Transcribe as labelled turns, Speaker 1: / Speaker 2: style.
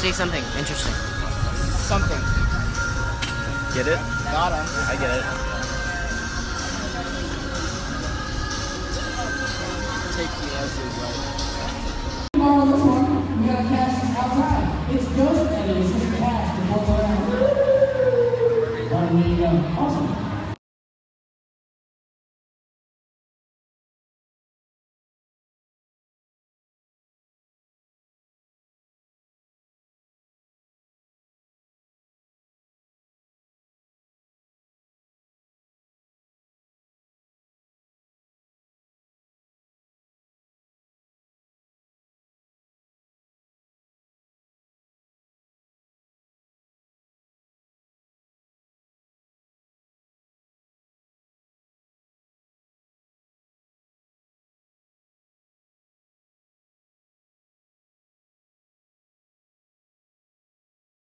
Speaker 1: Say something interesting.
Speaker 2: Something.
Speaker 3: Get it?
Speaker 2: Got him.
Speaker 3: I get it.
Speaker 2: Take the answers right.